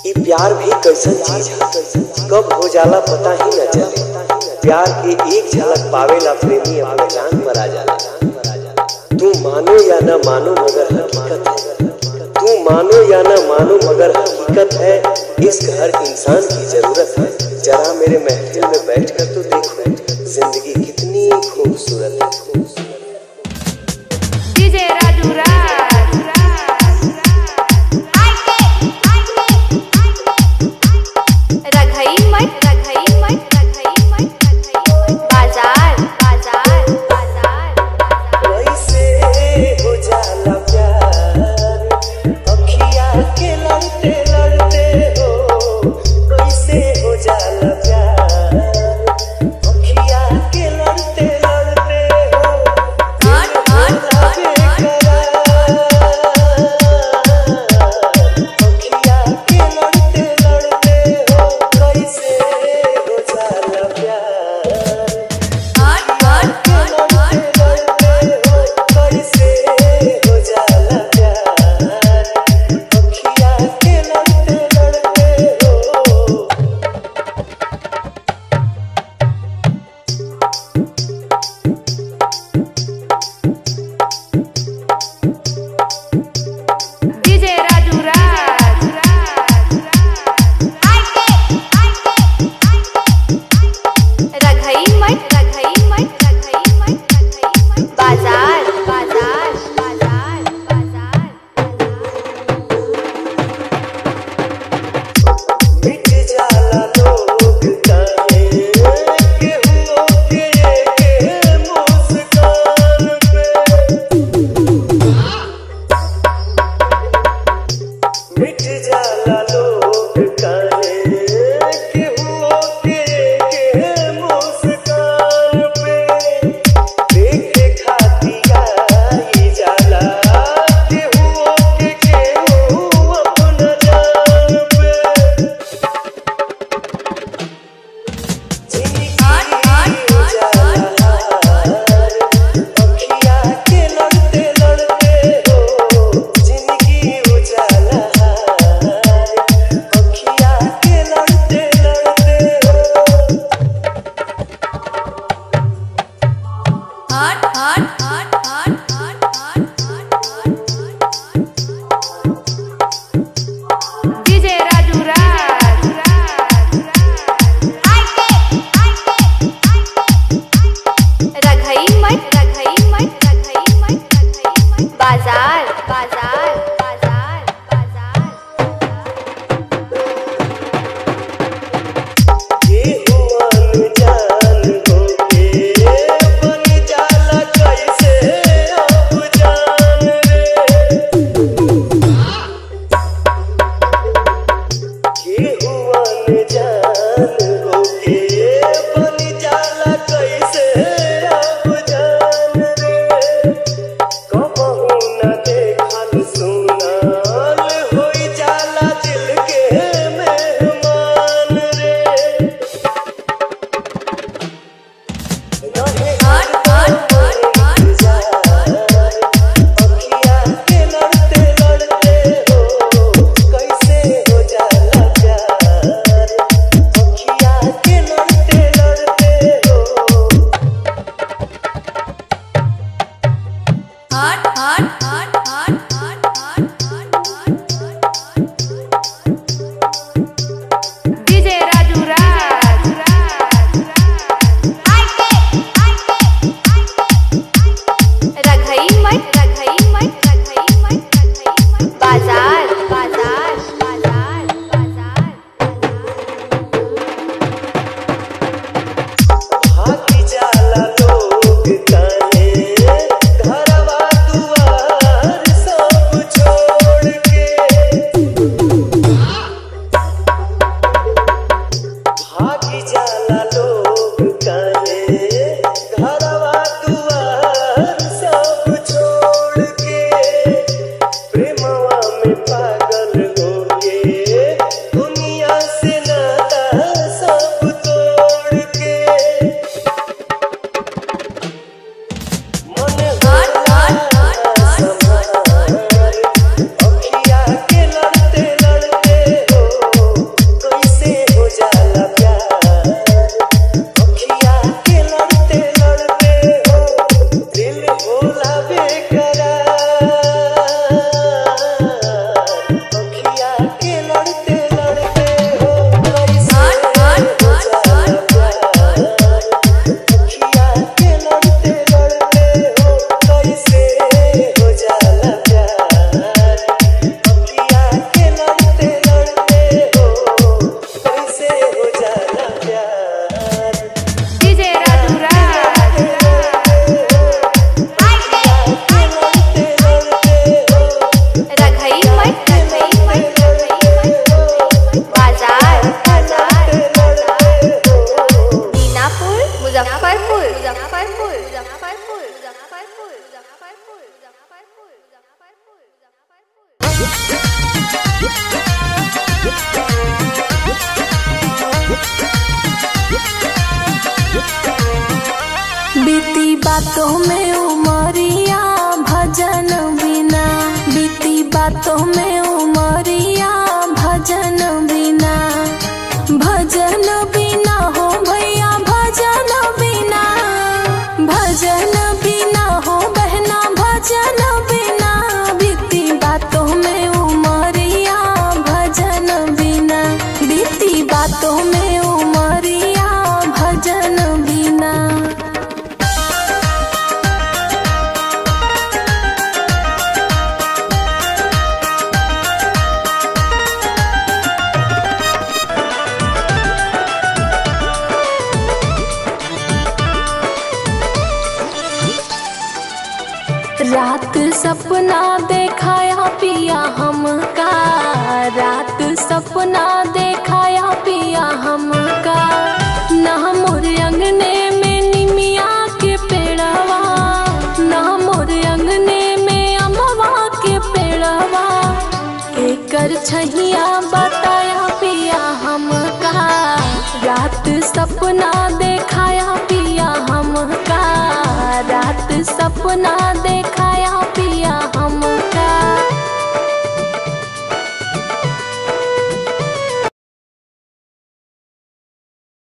ये प्यार भी कैसन चीज है, कब हो जाला पता ही न चले। प्यार के एक झलक पावेला प्रेमी अपने जान पर आ जाला। तू मानो या न मानो मगर हकीकत है, तू मानो या न मानो मगर हकीकत है। इश्क हर इंसान की जरूरत है। जरा मेरे महफिल में बैठकर तो देखो, जिंदगी कितनी खूबसूरत है। डीजे राजू बातों में उमरिया भजन बिना, बीती बातों में उमरिया भजन बिना, भजन बिना हो भैया भजन बिना, भजन बिना हो बहना भजन बिना, बीती बातों में उमरिया भजन बिना, बीती बातों में उमरिया भजन बिना। रात सपना देखाया पिया हमका, रात सपना देखाया पिया हमका, ना मोर अंगने में निमिया के पेड़वा, ना मोर अंगने में अमवा के पेड़वा, एकर छहिया बताया पिया हमका, रात सपना देखाया पिया हमका, रात सपना देखाया